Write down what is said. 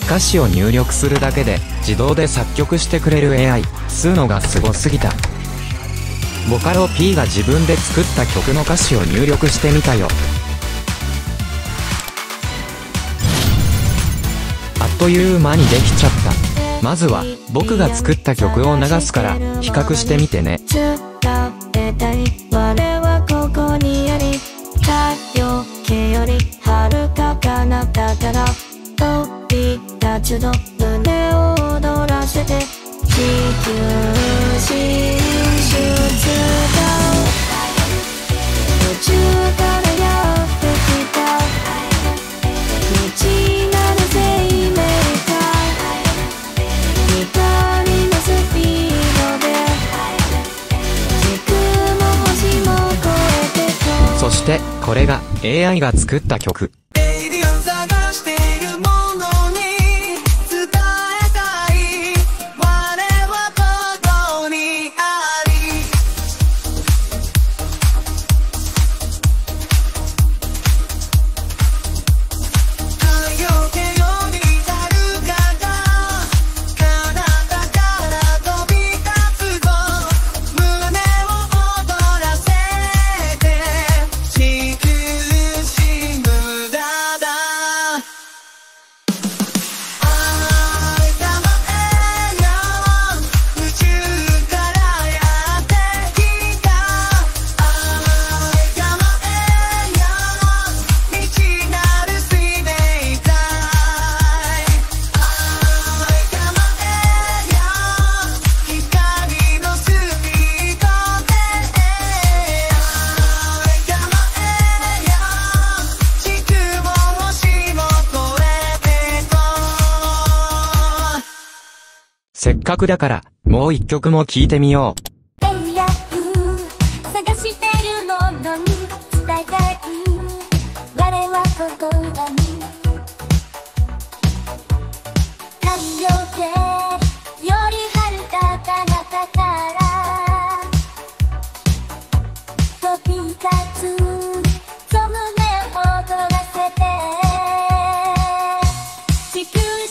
歌詞を入力するだけで自動で作曲してくれる AI、スーノがすごすぎた。ボカロ P が自分で作った曲の歌詞を入力してみたよ。あっという間にできちゃった。まずは僕が作った曲を流すから比較してみてね。我はここにあり、太陽系より遥か彼方から飛び立つの胸を躍らせて地球進出だ。宇宙からやってきた未知なる生命体、光のスピードで時空も星も越えてと。そしてこれが AI が作った曲。せっかくだからもう一曲も聴いてみよう。 探してるものに伝えたい、我はここに太陽系より遥か彼方から飛び立つその胸を躍らせて地球